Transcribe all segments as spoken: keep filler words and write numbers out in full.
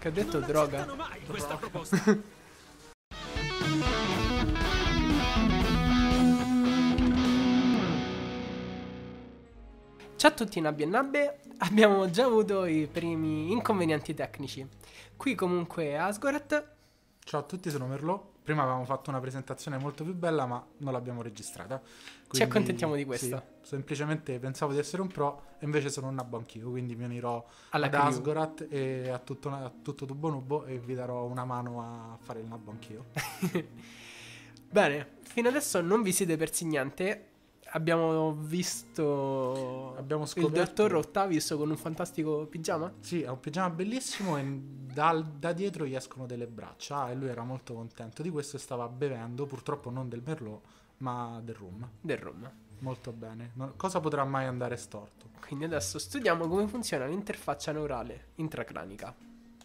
Che ha detto non droga? Non mai Droga. questa proposta. Ciao a tutti Nabbi e Nabbe, abbiamo già avuto i primi inconvenienti tecnici. Qui comunque Asgorat. Ciao a tutti, sono Merlot. Prima avevamo fatto una presentazione molto più bella, ma non l'abbiamo registrata. Quindi, Ci accontentiamo di questo. Sì, semplicemente pensavo di essere un pro e invece sono un nabbo anch'io, quindi mi unirò Alla ad crew. Asgorat e a tutto, a tutto Tubo Nubo e vi darò una mano a fare il nabbo anch'io. Bene, fino adesso non vi siete persi niente. Abbiamo visto Abbiamo il scoperto- dottor Octavius con un fantastico pigiama. Sì, ha un pigiama bellissimo e dal- da dietro gli escono delle braccia e lui era molto contento di questo e stava bevendo, purtroppo non del Merlot, ma del rum. Del rum. Molto bene. Non- cosa potrà mai andare storto? Quindi adesso studiamo come funziona l'interfaccia neurale intracranica.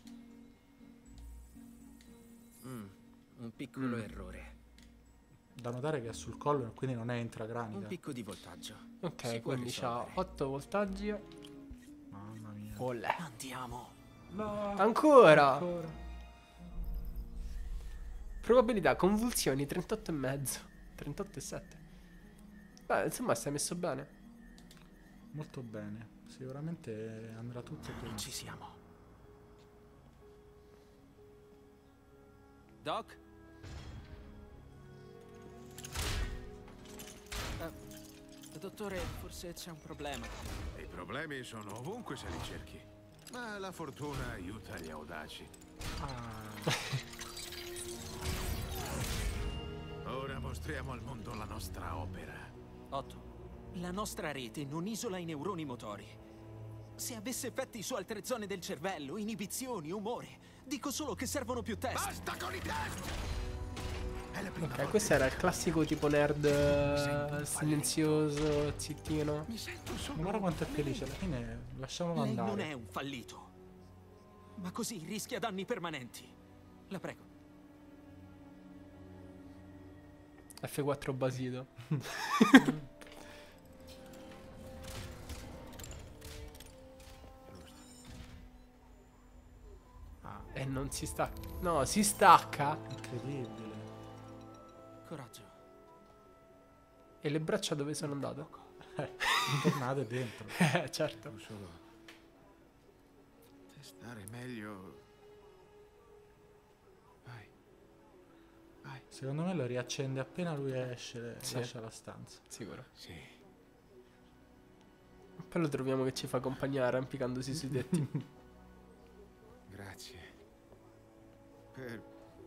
Mm, un piccolo Mm. errore. Da notare che è sul collo e quindi non è Un intragranica. picco di voltaggio. Ok, Si può quindi c'ha risolvere. otto voltaggi. Mamma mia. Olè. Andiamo. No, Ancora. ancora. Probabilità convulsioni trentotto e mezzo. trentotto e sette. Beh, insomma, stai messo bene. Molto bene. Sicuramente andrà tutto bene. Ci siamo. Doc? Eh, dottore, forse c'è un problema. I problemi sono ovunque se li cerchi, ma la fortuna aiuta gli audaci. Ah, Ora mostriamo al mondo la nostra opera. Otto, la nostra rete non isola i neuroni motori. Se avesse effetti su altre zone del cervello, inibizioni, umore, dico solo che servono più test. Basta con i test! È la prima Ok, volta questo era il classico tipo nerd sento un eh, silenzioso, zittino. Mi sento solo ma guarda quanto è un felice. Alla fine lasciamolo Lei non andare. è un fallito. Ma così rischia danni permanenti. La prego. F quattro basito. Ah, E non si stacca. No, si stacca. incredibile. Coraggio. E le braccia dove sono andate? Tornate dentro. Eh, certo. solo testare meglio. Vai. Vai. Secondo me lo riaccende appena lui esce, Sì. lascia la stanza. Sicuro. Sì. Poi lo troviamo che ci fa compagnia arrampicandosi sui tetti. Grazie. Per...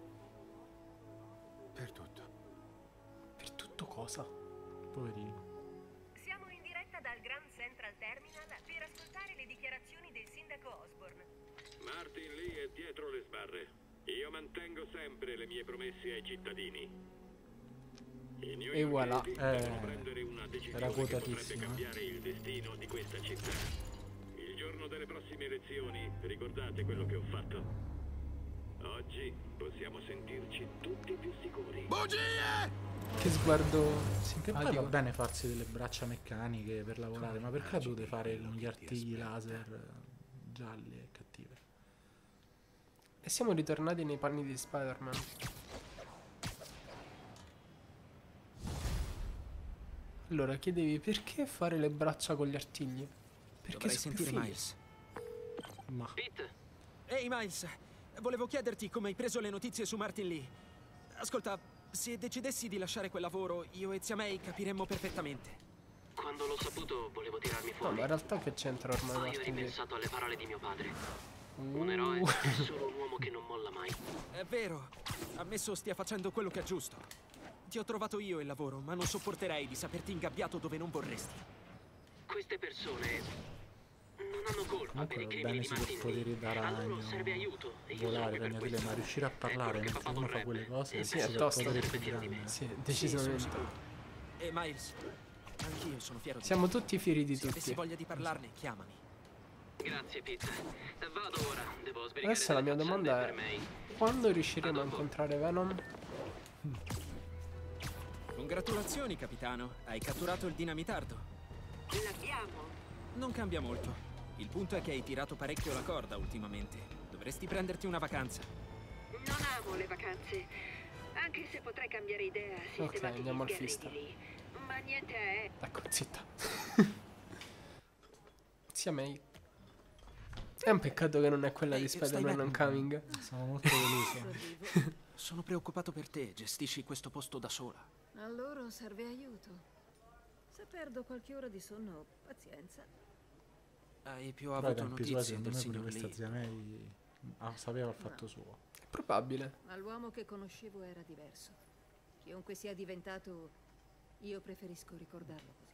Per tutto. Per tutto cosa? Poverino. Siamo in diretta dal Grand Central Terminal per ascoltare le dichiarazioni del sindaco Osborne. Martin Lee è dietro le sbarre. Io mantengo sempre le mie promesse ai cittadini. I New E voilà. Yorkesi Eh, devono prendere una decisione era che potrebbe quotatissimo, eh. cambiare il destino di questa città. Il giorno delle prossime elezioni, ricordate quello che ho fatto? Oggi possiamo sentirci tutti più sicuri. Bugie! Che sguardo Che poi va simpatico. bene farsi delle braccia meccaniche per lavorare, ma perché la dovete fare con gli artigli laser eh, gialli e cattive? E siamo ritornati nei panni di Spider-Man. Allora, chiedevi perché fare le braccia con gli artigli? Perché Dovrei sono più sentire fighi. Miles. Ma Pete! Ehi Miles, volevo chiederti come hai preso le notizie su Martin Lee. Ascolta, se decidessi di lasciare quel lavoro, io e zia May capiremmo perfettamente. Quando l'ho saputo volevo tirarmi No, fuori. ma in realtà che c'entra ormai Poi ho Martin Lee? ripensato alle parole di mio padre. Uh. Un eroe è solo un uomo che non molla mai. È vero, ammesso stia facendo quello che è giusto. Ti ho trovato io il lavoro, ma non sopporterei di saperti ingabbiato dove non vorresti. Queste persone non hanno colpa per comunque i va crimini bene di Martin superpoteri da Lee. A loro ragno, serve aiuto e io sono volare, qui per ragnatele, questo. ma riuscire a È parlare quello che mentre papà uno fa vorrebbe. quelle cose E è Sì, è penso tosto. che superpotere sia più per di me. grande. Sì, Sì, decisamente. sono sicuro. E Miles, anch'io sono fiero di Siamo tutti fieri di te. Se avessi tutti. voglia di parlarne, chiamami. Grazie Pete. Vado ora, devo sbrigare Adesso la delle mia faccende domanda per è: May. quando riusciremo a A dopo. incontrare Venom? Congratulazioni, capitano. Hai catturato il dinamitardo. L'abbiamo. Non cambia molto. Il punto è che hai tirato parecchio la corda ultimamente. Dovresti prenderti una vacanza. Non amo le vacanze, anche se potrei cambiare idea. Ok, andiamo al fista. Ma niente è. Ecco, zitta. Sia May. È un peccato che non è quella Ehi, di stai Spider-Man bene? Homecoming. Sono molto deluso. Sono preoccupato per te, gestisci questo posto da sola. A loro serve aiuto. Se perdo qualche ora di sonno, pazienza. Hai più Però ai avuto tempi suoi, notizie secondo del me, pure signor questa Lee? zia May ah, sapeva il fatto suo. È probabile. Ma l'uomo che conoscevo era diverso. Chiunque sia diventato, io preferisco ricordarlo così.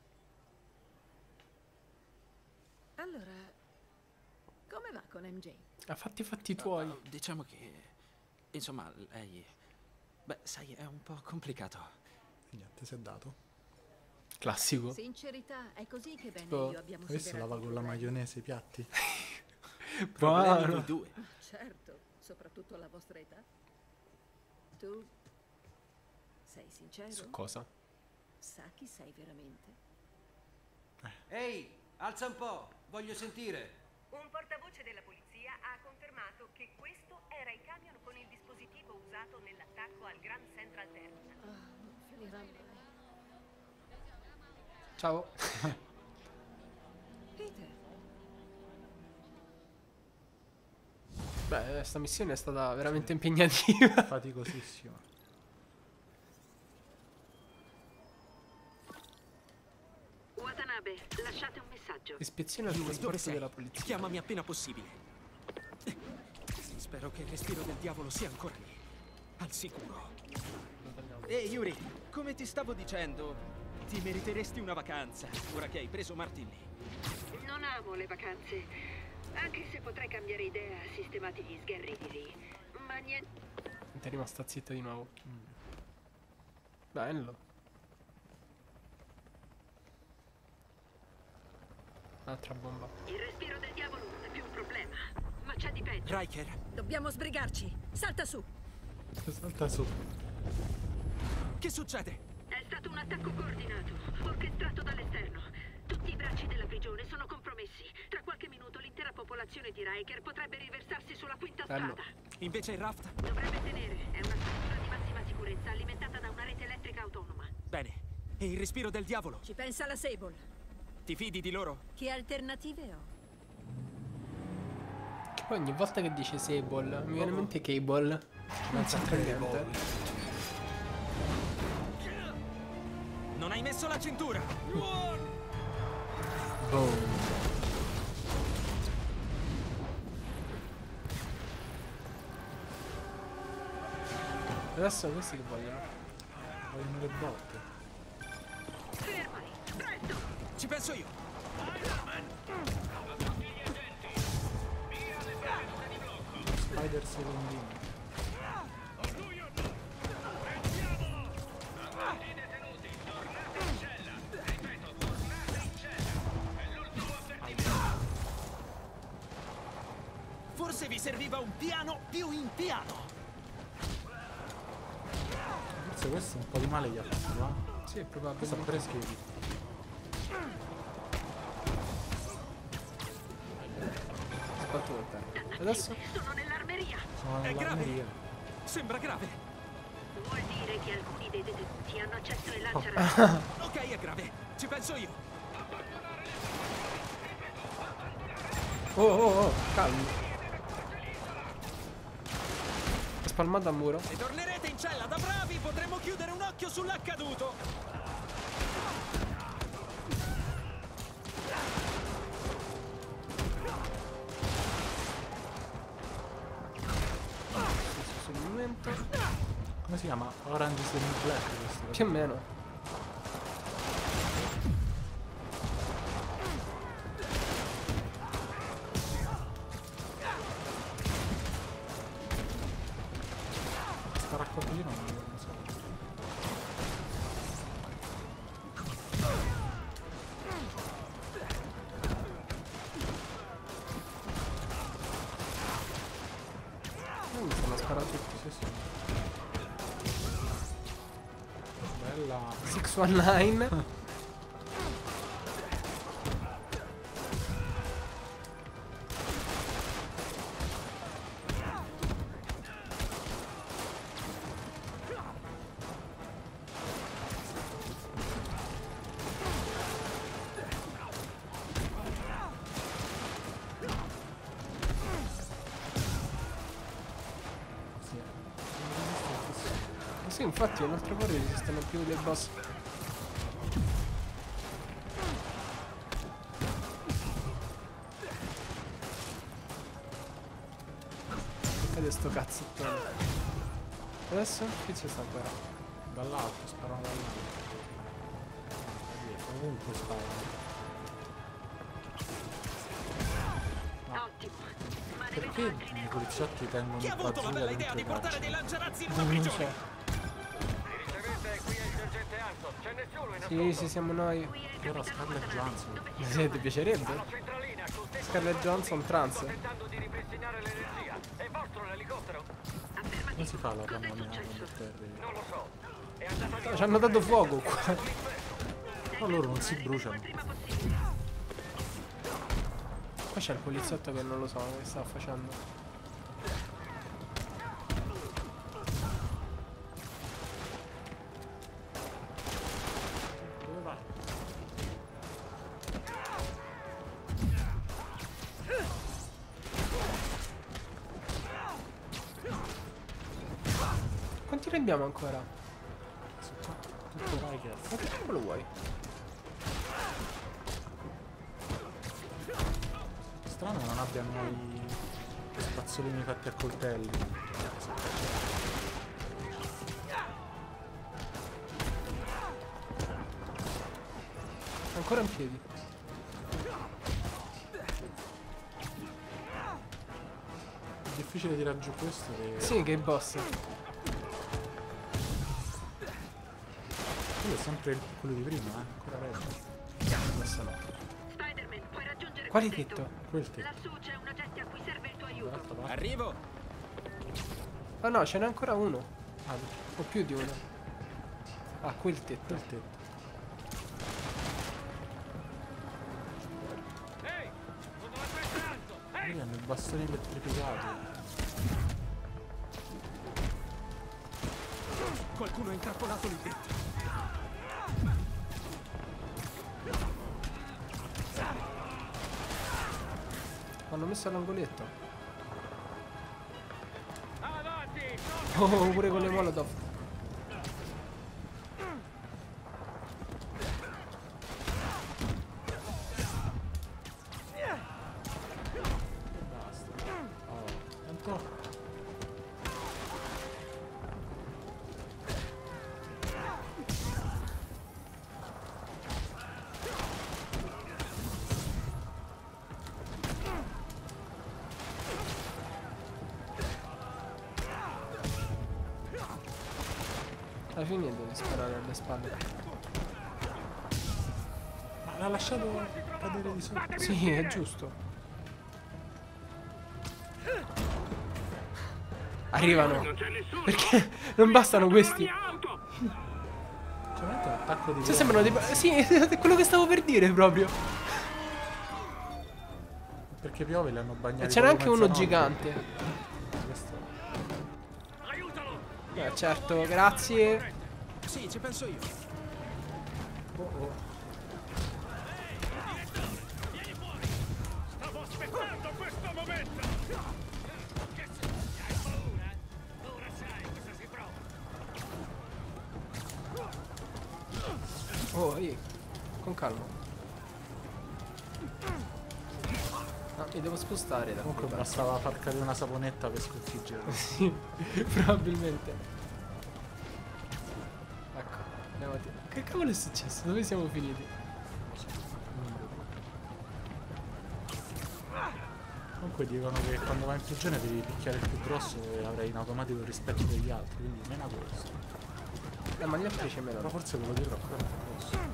Allora, come va con M J? Ha fatti i fatti tuoi. Uh, diciamo che... Insomma, lei... Beh, sai, è un po' complicato. E niente, si è dato. Classico. Sincerità, è così che Ben Oh, e io abbiamo Adesso superato lava i con la problemi. maionese i piatti. Problemi Buono. voi due. Certo, soprattutto alla vostra età. Tu sei sincero? Su cosa? Sa chi sei veramente? Ehi, alza un po', voglio sentire. Un portavoce della polizia ha confermato che questo era il camion con il dispositivo usato nell'attacco al Grand Central Terminal. Ah, non finirà mai. Ciao. Peter, Beh, sta missione è stata veramente impegnativa. Faticosissimo. Watanabe, lasciate un messaggio. Ispezione al Yuri, dove trasporto sei? della polizia. Chiamami appena possibile. Spero che il respiro del diavolo sia ancora lì. Al sicuro. Ehi, Yuri, come ti stavo dicendo, ti meriteresti una vacanza, ora che hai preso Martin Lee. Non amo le vacanze, anche se potrei cambiare idea, sistemati gli sgherriti lì. Ma niente. Ti è rimasta zitta di nuovo. Mm. Bello. Altra bomba. Il respiro del diavolo non è più un problema, ma c'è di peggio. Riker, dobbiamo sbrigarci. Salta su. Salta su. che succede? È stato un attacco coordinato, orchestrato dall'esterno. Tutti i bracci della prigione sono compromessi. Tra qualche minuto l'intera popolazione di Riker potrebbe riversarsi sulla quinta Bello. strada. Invece il raft? Dovrebbe tenere. È una struttura di massima sicurezza alimentata da una rete elettrica autonoma. Bene. E il respiro del diavolo? Ci pensa la Sable. Ti fidi di loro? Che alternative ho? Che poi ogni volta che dice Sable mi viene in mente Cable. Non sa niente. Non hai messo la cintura! Boom. Adesso questi che vogliono? Vogliono le botte. Fermali, presto! Ci penso io! Spider secondino. Forse vi serviva un piano più in piano! Forse questo un po' di male gli ha fatto, eh? Sì, è probabile. Questo ha pure schifo. Spatto per terra. Adesso? Sono nell'armeria. Sono È grave! nell'armeria. Sembra grave! Vuol dire che alcuni dei detenuti hanno accesso ai lanciarazzi. Ok, è grave! Ci penso io! Oh, oh, oh, calmi. È spalmato al muro. Se tornerete in cella da bravi, potremo chiudere un occhio sull'accaduto! Stesso sul momento. Come si chiama? Orange is the New Black questo. Più o meno. Sta raccogliendo non so. Oh, mi stanno sparando tutti. Sì, sì. Bella. sei diciannove. Sì, infatti un'altra cosa esistono più del boss. Vede sto cazzettone. Adesso? Chi c'è sta ancora? Dall'alto, sparano dall'alto. Ovunque sparano. Ottimo. Ma ne Perché vedo altri i nel poliziotti tengono Chi ha il avuto la bazooka bella idea dentro di i portare bracci? dei lanciarazzi in una Non prigione? c'è. Ricevete, qui è il sergente Anson. C'è nessuno in Sì, sì, siamo noi. Qui è il Ora capitano Scarlett Watanabe. Johansson. Dove ci Ma siamo? se ti piacerebbe? Alla centralina, sul tetto Scarlett Johansson trans. sto tentando di ripristinare l'energia. È vostro l'elicottero? Affermativo. Come si fa la Cos'è panorama successo? per Non lo so. È andata via. No, ci hanno dato fuoco qua. Ma loro non si bruciano. Il prima possibile. Qua c'è il poliziotto che non lo so che sta facendo. Dove vai? Quanti ne abbiamo ancora? Tutto vai che Ma che cavolo vuoi? strano che non abbiano i spazzolini fatti a coltelli. Ancora in piedi. È difficile tirare giù questo che... Sì, che il boss. Quello è sempre il- quello di prima, eh? Ancora regge. Adesso no. Spider-Man, puoi raggiungere Quali quel tetto? tetto? Quel tetto. Lassù c'è un agente a cui serve il tuo aiuto. Dall'altra parte. Arrivo. Ah no, ce n'è ancora uno. Ah, O più di uno. Ah, quel tetto. quel tetto. Ehi! Non dovrebbe essere alto! Ehi! Lì hanno i bastoni elettrificati. Qualcuno ha intrappolato lì dentro. L'hanno messo all'angoletto. Avanti! Oh, pure con le molotov. Basta. Oh, tanto... Alla fine devi sparare alle spalle. Ma l'ha lasciato cadere di sotto. Sì, è giusto. Arrivano. Non c'è nessuno! Perché non bastano questi. La mia auto! Cioè, veramente un attacco di... Cioè, sembrano dei... Sì, è quello che stavo per dire proprio. Perché piove li hanno bagnati. E c'era anche proprio uno mezzanotte. gigante. Questo... Aiutalo! Eh, certo, grazie. Sì, ci penso io. Oh, oh. Stavo aspettando questo momento! Che se hai paura? Ora sai cosa si prova! Oh, ehi. Con calma. No, mi devo spostare da Comunque qui. bastava far cadere una saponetta per sconfiggerlo. Sì, probabilmente. Ecco, andiamo a dire. Che cavolo è successo? Dove siamo finiti? Comunque dicono che quando vai in prigione devi picchiare il più grosso e avrai in automatico il rispetto degli altri, quindi meno questo. Eh, ma gli altri ce me Però l'ho. forse quello dietro è ancora più grosso.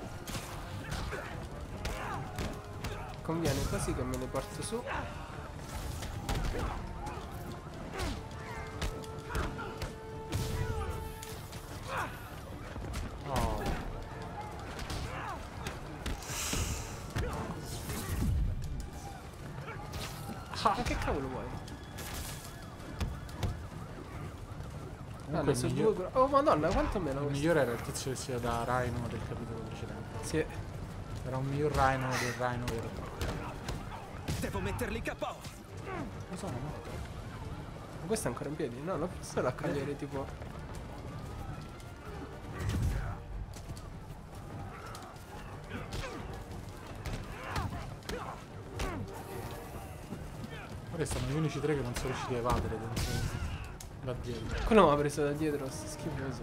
Conviene così che me ne porto su. Oh. Ma che cavolo vuoi? Ah, Comunque ne il, so miglior- due. Oh madonna, quanto meno il questo? migliore era il tizio che si da Rhino del capitolo precedente. Sì. Era un miglior Rhino del Rhino vero e proprio. Devo metterli K O. Lo sono morto. Ma questo è ancora in piedi? No, l'ho visto raccogliere tipo. Questi sono gli unici tre che non sono riusciti a evadere dentro da dietro. Quello mi ha preso da dietro, sto schifoso.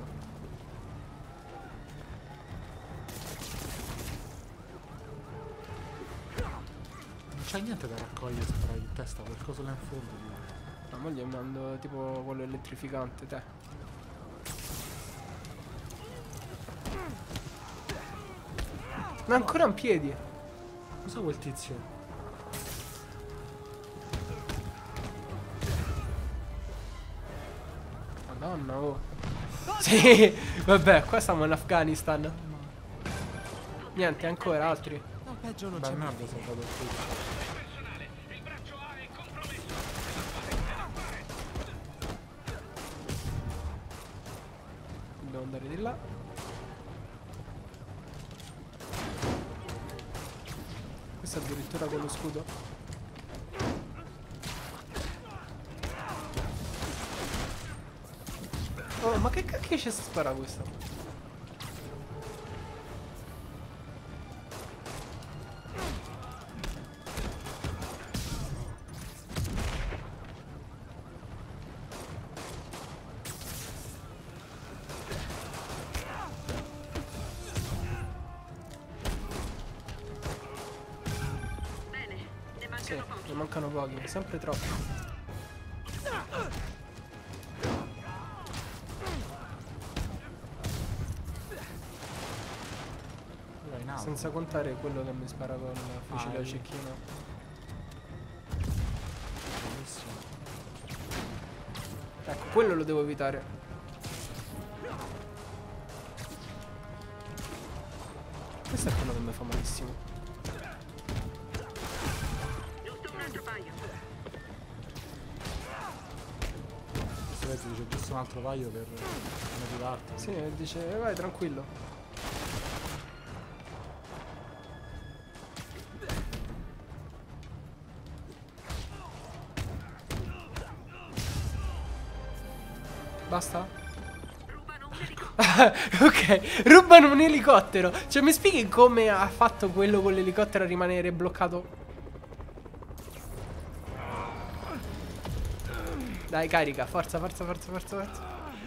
Non c'è niente da raccogliere, sparare in testa, qualcosa là in fondo. Ma mo gli mando tipo quello elettrificante, te. Ma ancora in piedi. Cos'è quel tizio? Madonna, oh. Sì, vabbè, qua siamo in Afghanistan. Niente, ancora altri. No, peggio non Beh, c'è. merda, sono stato qui. Dobbiamo andare di là. Questo addirittura con lo scudo. Oh, ma che cacchio ci spara questo? Bene, ne mancano Sì, pochi. ne mancano pochi, sempre troppi. Là in alto. Senza contare quello che mi spara con il fucile Ah, a lì. cecchino. Bellissimo. Ecco, quello lo devo evitare. Questo è quello che mi fa malissimo. Giusto un altro paio. Questo pezzo dice giusto un altro paio per motivarti. Sì, dice, "Eh, vai tranquillo." Basta? Rubano un elicottero. Ok, rubano un elicottero. Cioè, mi spieghi come ha fatto quello con l'elicottero a rimanere bloccato? Dai, carica, forza, forza, forza, forza, forza.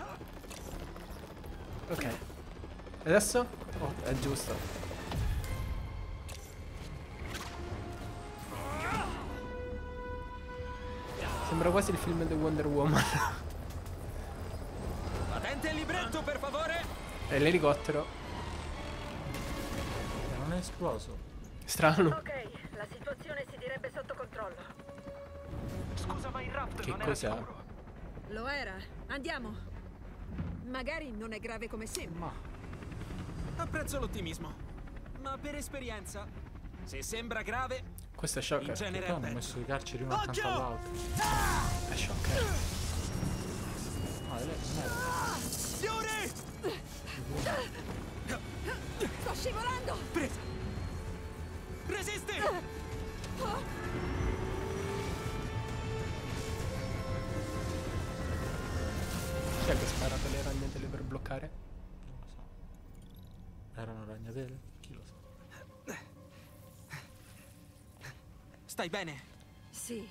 Ok. Adesso? Oh, è giusto. Sembra quasi il film di Wonder Woman. Patente e libretto, per favore. È l'elicottero. Eh, non è esploso. Strano. Ok, la situazione si direbbe sotto controllo. Scusa, ma il raft Che non era cos'è? sicuro. Lo era. Andiamo. Magari non è grave come sembra. Ma Apprezzo l'ottimismo. Ma per esperienza, se sembra grave, Questo è in shocker. genere qua è hanno peggio. messo i carceri uno accanto all'altro. È shocker. Ah, lei non è. Yuri! Sto scivolando! Presa! Resisti! Chi è che spara per le ragnatele per bloccare? Non lo so. Erano ragnatele? Chi lo sa? Stai bene? Sì.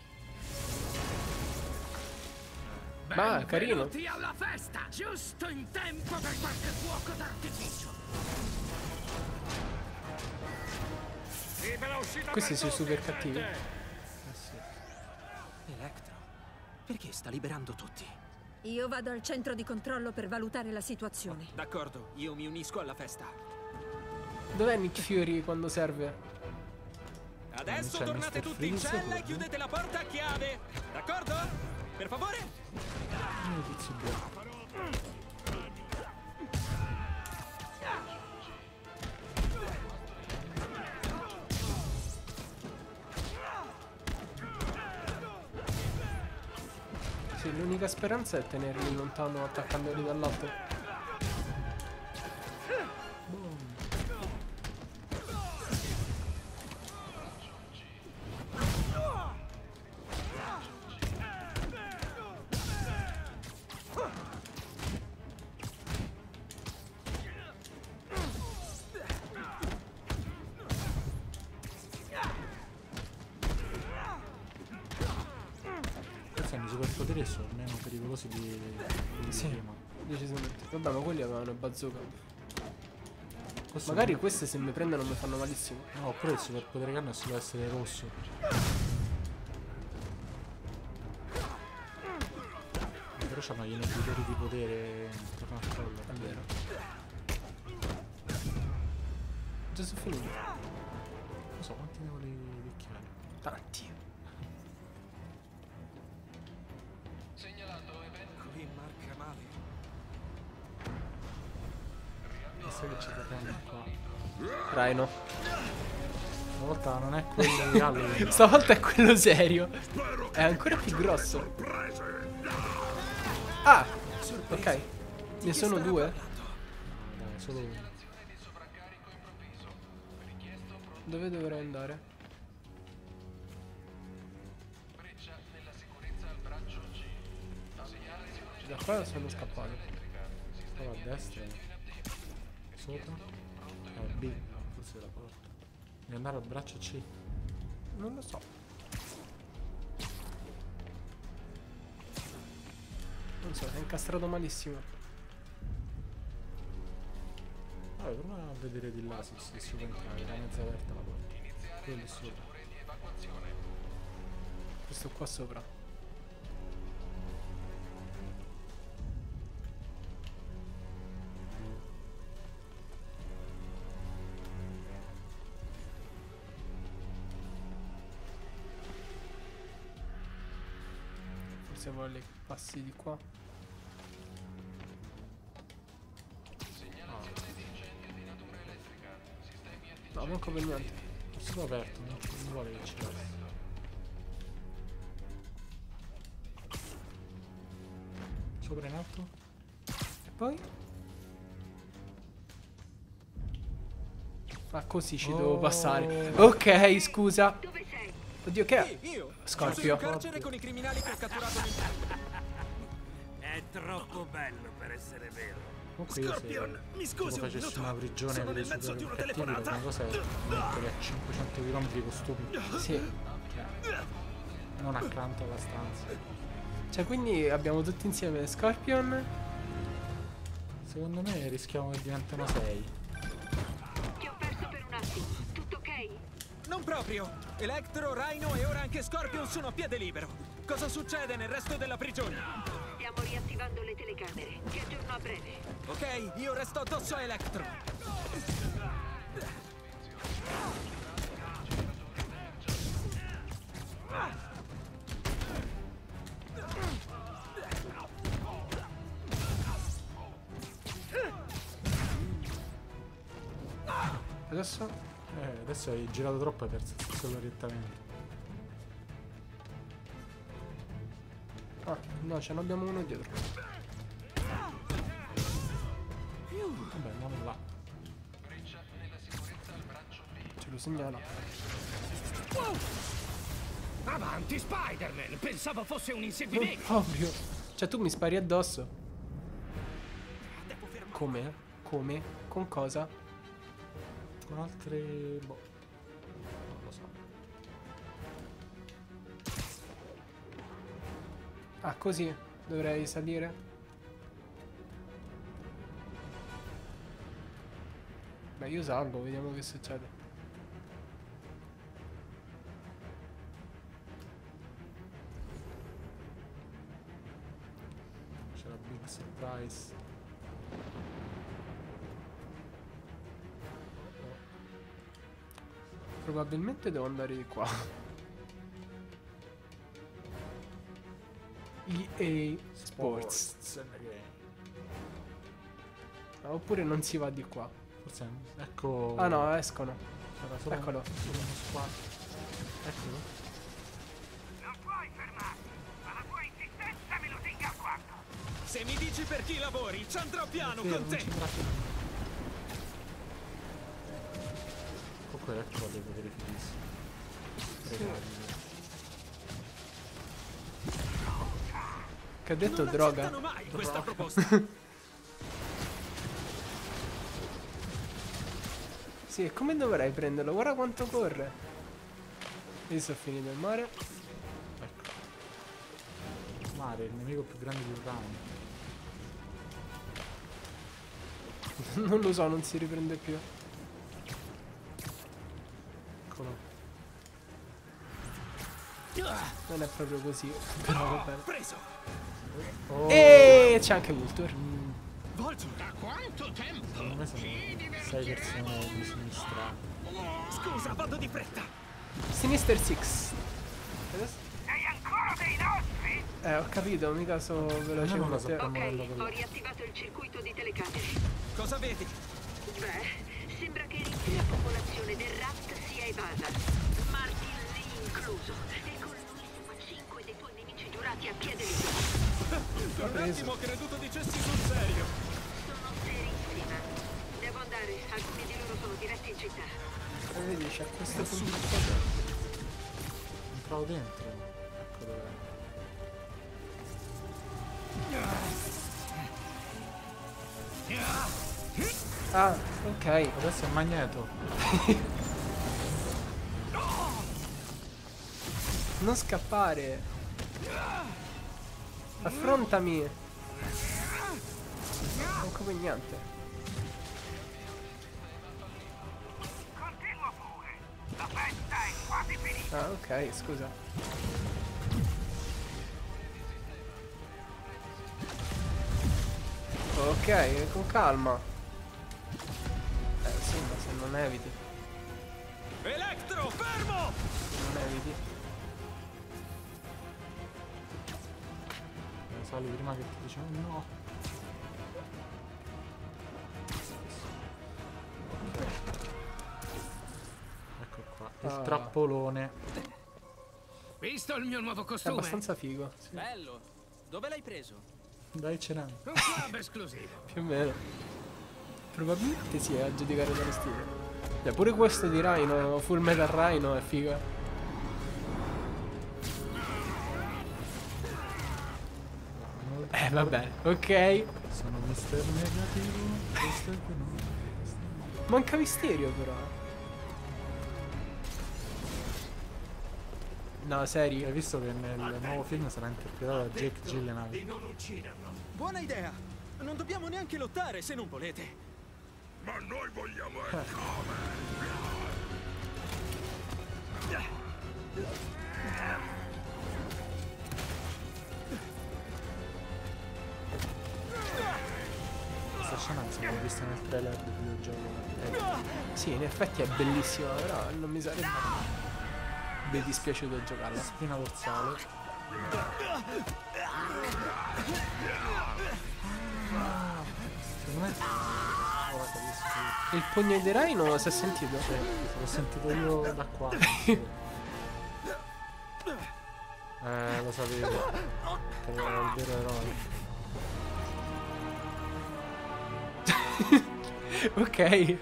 Ma carino. Benvenuti alla festa! Giusto in tempo per qualche fuoco d'artificio! Libera uscita Questi per sono tutti, super cattivi. gente! Eh sì. Electro, perché sta liberando tutti? Io vado al centro di controllo per valutare la situazione. D'accordo, io mi unisco alla festa. Dov'è Nick Fury quando serve? Adesso c'è tornate mister tutti in Freeze, cella e pure. chiudete la porta a chiave. D'accordo? Per favore? Uno dei tizi buoni. Sì, l'unica speranza è tenerli lontano attaccandoli dall'alto. Forse hanno i superpoteri e sono meno pericolosi di, di Sì. prima. Decisamente. Vabbè, ma quelli avevano il bazooka. Questo Magari non- queste se mi prendono mi fanno malissimo. No, oppure il superpotere che hanno è solo essere rosso. Però c'hanno gli inibitori di potere intorno al collo. È vero. Già sono finito. Non so quanti ne volevi picchiare. Tanti. Qui marca male. Chissà che ci saranno qua. Rhino. Stavolta non è quello di Halloween. Stavolta è quello serio. È ancora più grosso. Ah! Ok. Ne sono due? Dai, solo uno. Dove dovrei andare? Da qua sono scappato. Stava a destra. Sopra. Eh, B. Forse è la porta. Devi andare al braccio C. Non lo so. Non so, è incastrato malissimo. Vabbè, prova a vedere di là se se si può entrare. Era mezza aperta la porta. Quello lì sopra. Questo qua sopra. Forse vuole che passi di qua. No, manco per niente. È solo aperto, non, ci- non vuole che ci passi. Sopra in alto? E poi? Ah, così ci devo Oh. passare. Ok, scusa. Dove sei? Oddio, che è? Io? Scorpio. Sono in carcere con i criminali che ho catturato nel... È troppo bello per essere vero. Comunque io Scorpion, mi se scusi tipo un facessi minuto. una prigione Sono per i nel mezzo di una super cattivi, la telefonata. prima cosa è mettere a cinquecento chilometri costumi. Sì. Non accanto alla stanza. Cioè, quindi abbiamo tutti insieme Scorpion. Secondo me rischiamo che diventano sei. Ti ho perso per un attimo. Tutto ok? Non proprio. Electro, Rhino e ora anche Scorpion sono a piede libero. Cosa succede nel resto della prigione? Stiamo riattivando le telecamere. Ti aggiorno a breve. Ok, io resto addosso a Electro. Adesso? Eh, adesso hai girato troppo e hai perso il senso dell'orientamento. Ah, no, ce ne abbiamo uno dietro. Vabbè, andiamo là. Ce lo segnala. Avanti, Spider-Man! Pensavo fosse un inseguimento! Ovvio. Cioè, tu mi spari addosso. Come? Come? Con cosa? Con altre... boh. Non lo so. Ah, così? Dovrei salire? Beh, io salgo, vediamo che succede. C'è la big surprise. Probabilmente devo andare di qua. E A Sports. Sports and game. Ah, oppure non si va di qua. Forse... ecco... Ah no, escono. Sarà solo Eccolo. solo uno squadro. Eccolo. Non puoi fermarti, ma la tua insistenza me lo dica quanto. Se mi dici per chi lavori, ci andrò piano Sì, con non te. ci sarà più. Comunque ecco dei poteri fighissimi. Regali. Che ha detto Non droga? accettano mai questa proposta. Sì, e come dovrei prenderlo? Guarda quanto corre. Io sono finito il mare. Ecco. mare, il nemico più grande di Urano. Non lo so, non si riprende più. Eccolo. Non è proprio così. Però va bene. Preso! Oh, E c'è anche Vulture. Volto! Da quanto tempo? secondo me sono sei persone di sinistra. Scusa, vado di fretta! Sinister Six. Sei ancora dei nostri? Eh, ho capito, mica so veloce non come lo so. te. Ok, ho riattivato il circuito di telecamere. Cosa vedi? Beh, sembra che l'intera popolazione del raft sia evasa. Martin Lee incluso. E con lui siamo cinque dei tuoi nemici giurati a piede libero. Per un attimo ho creduto dicessi sul serio. Sono serissima. Devo andare, alcuni di loro sono diretti in città. E vedi, c'è questo punto. Entravo dentro. Ecco dov'è. Ah, ok. Adesso è Magneto. Non scappare. Affrontami. Non come niente. Continua pure. La festa è quasi finita. Ah, ok, scusa. Ok, con calma. Eh sì, ma se non eviti. Electro, fermo! Se non eviti. Eh, Sali prima che ti dicevo no. Ok. Ecco qua. Il Ah. trappolone. Visto il mio nuovo È costume? abbastanza figo. Sì, Bello! Dove l'hai preso? Dai, ce n'è. Un club esclusivo. più o meno. Probabilmente sì, a giudicare dallo stile. Cioè, pure questo di Rhino, Full Metal Rhino è figo. Eh, va bene, ok. Sono mister negativo. Questo è quello. Manca Mysterio però. No, Hai serio. visto che nel nuovo film sarà interpretato da Jake Gyllenhaal? Buona idea! Non dobbiamo neanche lottare se non volete. Ma noi vogliamo Questa scena insomma l'ho vista nel trailer del videogioco. Eh, Sì, in effetti è bellissima, però non mi sarebbe mi è dispiaciuto giocarla. spina dorsale. Secondo me ora capisco. Il pugno di Rhino si è sentito? Sì, l'ho sentito io da qua. Eh, lo sapevo. Che era il vero eroe. Ok.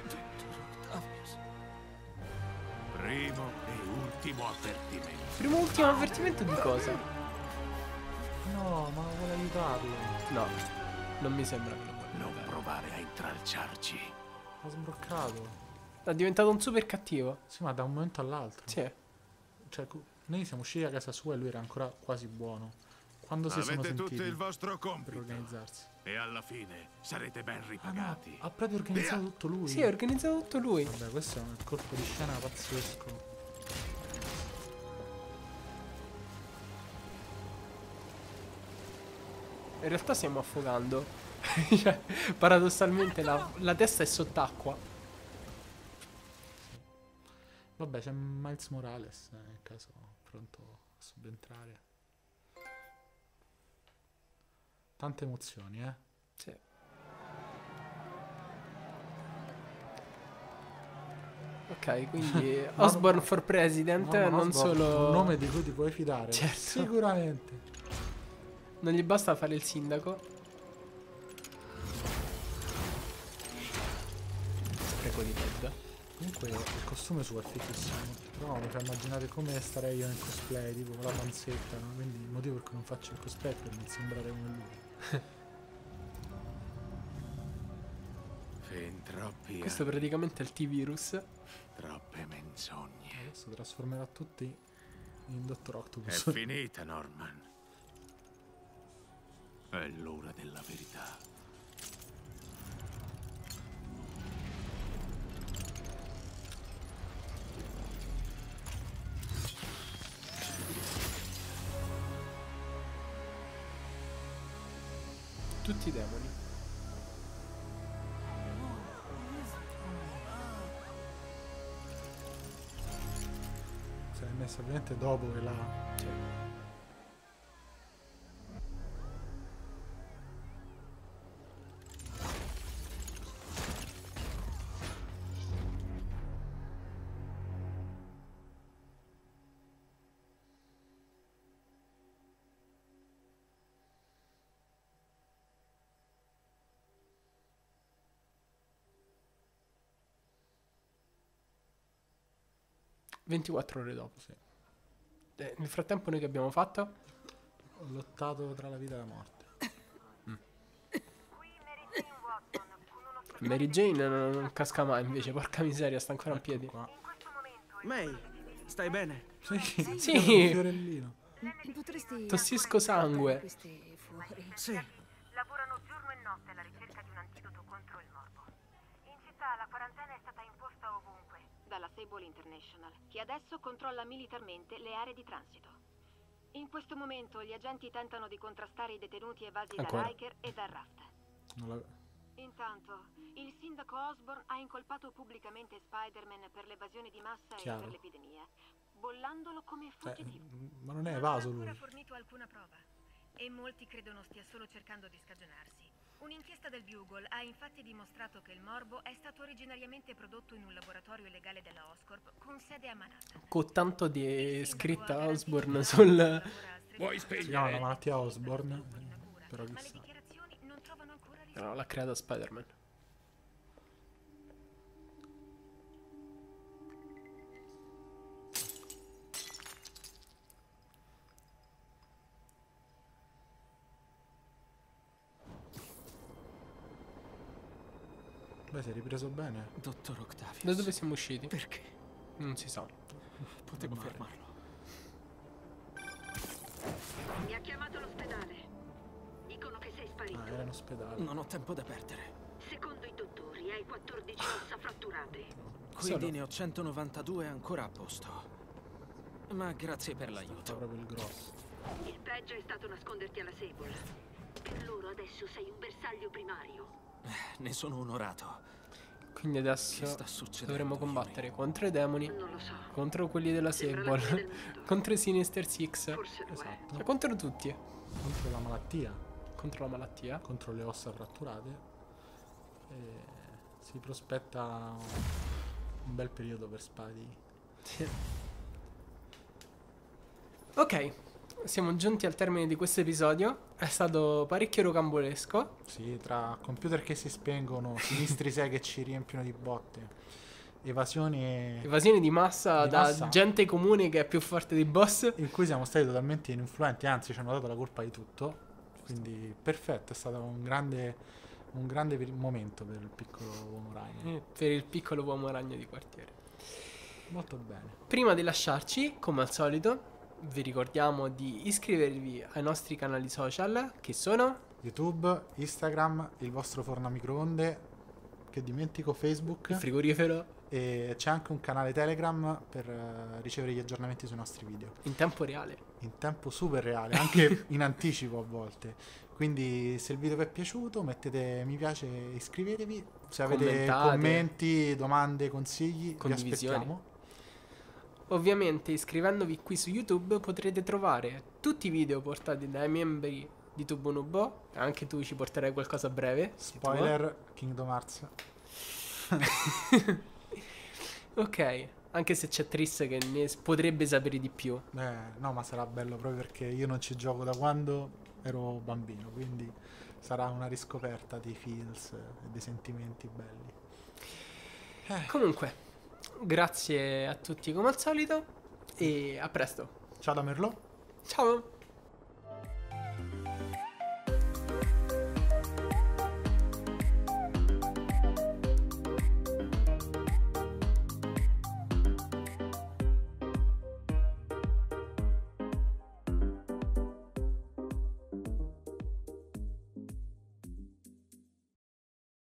primo e ultimo avvertimento. Primo ultimo avvertimento di cosa? No, ma vuole aiutarlo. No, non mi sembra che lo voglia Non aiutare. provare a intralciarci. Ha sbroccato. È diventato un super cattivo. Sì, ma da un momento all'altro. Sì. Cioè, cu- noi siamo usciti da casa sua e lui era ancora quasi buono. Quando si sono Avete sentiti tutto il vostro per compito. organizzarsi. E alla fine sarete ben Ah no, ripagati. ha proprio organizzato Via! tutto lui. Sì, ha organizzato tutto lui. Vabbè, questo è un colpo di scena pazzesco. In realtà stiamo affogando. Cioè, paradossalmente la, la testa è sott'acqua. Vabbè, c'è Miles Morales eh, in caso pronto a subentrare. Tante emozioni, eh. Sì. Ok, quindi Osborn for President, Norman non Osborn, solo... un nome di cui ti puoi fidare. Certo. Sicuramente. Non gli basta fare il sindaco. Spreco di Ted. Comunque il costume suo è fighissimo. Però mi fa immaginare come starei io in cosplay, tipo con la panzetta, no? Quindi il motivo per cui non faccio il cosplay è per non sembrare come lui. Fin troppi Questo anni, praticamente è il T-Virus. troppe menzogne. Adesso trasformerà tutti in Dottor È Octopus. finita, Norman. È l'ora della verità. Tutti i demoni. Si è messa ovviamente dopo che la... ventiquattro ore dopo, sì. Eh, nel frattempo noi che abbiamo fatto? Ho lottato tra la vita e la morte. Mary Jane non, non casca mai invece, porca miseria, sta ancora in piedi. Qua. May, stai bene? Sì, Sì. un fiorellino. Potresti... Tossisco sangue. Queste fuori. Sì. Lavorano giorno e notte alla ricerca di un antidoto contro il morbo. In città la quarantena è stata imposta ovunque dalla Sable International, che adesso controlla militarmente le aree di transito. In questo momento gli agenti tentano di contrastare i detenuti evasi Ancora. da Riker e da Raft. Non la... Intanto, il sindaco Osborn ha incolpato pubblicamente Spider-Man per l'evasione di massa Chiaro. e per l'epidemia, bollandolo come Eh, fuggitivo. ma non è Non evaso ha lui. ancora fornito alcuna prova e molti credono stia solo cercando di scagionarsi. Un'inchiesta del Bugle ha infatti dimostrato che il morbo è stato originariamente prodotto in un laboratorio illegale della Oscorp con sede a Manhattan. Con tanto di scritta Osborne sul... Vuoi Si chiama la spegnere? malattia Osborne. Però Ma le chissà. dichiarazioni non trovano ancora risposta. No, l'ha creata Spider-Man. Beh, si è ripreso bene. Dottor Octavius. Da dove siamo usciti? Perché? Non si sa. Potevo fermarlo. Mi ha chiamato l'ospedale. Dicono che sei sparito. Ah, era in ospedale. Non ho tempo da perdere. Secondo i dottori hai quattordici ossa fratturate. Quindi Solo. ne ho centonovantadue ancora a posto. Ma grazie per Fa l'aiuto. proprio il grosso. Il peggio è stato nasconderti alla Sable. Per loro adesso sei un bersaglio primario. Ne sono onorato. Quindi Che adesso sta succedendo? dovremo combattere contro i demoni, Non lo so. contro quelli della Sembra la fine Sable, del mondo. contro i Sinister Six, Forse lo è. Esatto. cioè, contro tutti, Contro la malattia, contro la malattia. contro le ossa fratturate. E si prospetta un bel periodo per Spidey. Sì. Ok, siamo giunti al termine di questo episodio. È stato parecchio rocambolesco. Sì, tra computer che si spengono, sinistri sei che ci riempiono di botte, evasioni e... Evasione di massa Di da massa. gente comune che è più forte dei boss. in cui siamo stati totalmente ininfluenti, anzi ci hanno dato la colpa di tutto. Quindi perfetto, è stato un grande, un grande per- momento per il piccolo uomo ragno. Eh, Per il piccolo uomo ragno di quartiere. Molto bene. Prima di lasciarci, come al solito, vi ricordiamo di iscrivervi ai nostri canali social, che sono... YouTube, Instagram, il vostro forno a microonde, che dimentico, Facebook, il frigorifero e c'è anche un canale Telegram per eh, ricevere gli aggiornamenti sui nostri video in tempo reale. in tempo super reale, anche in anticipo a volte. Quindi se il video vi è piaciuto mettete mi piace, iscrivetevi, se avete Commentate. commenti, domande, consigli, vi Condivisioni. aspettiamo. Ovviamente iscrivendovi qui su YouTube potrete trovare tutti i video portati dai membri di Tubonubo. Anche tu ci porterai qualcosa a breve. se tu vuoi. Spoiler, Kingdom Hearts. Ok, anche se c'è Triss che ne s- potrebbe sapere di più. Eh, no, ma sarà bello proprio perché io non ci gioco da quando ero bambino, quindi sarà una riscoperta dei feels e dei sentimenti belli. Comunque, grazie a tutti come al solito e a presto. Ciao da Merlot. Ciao!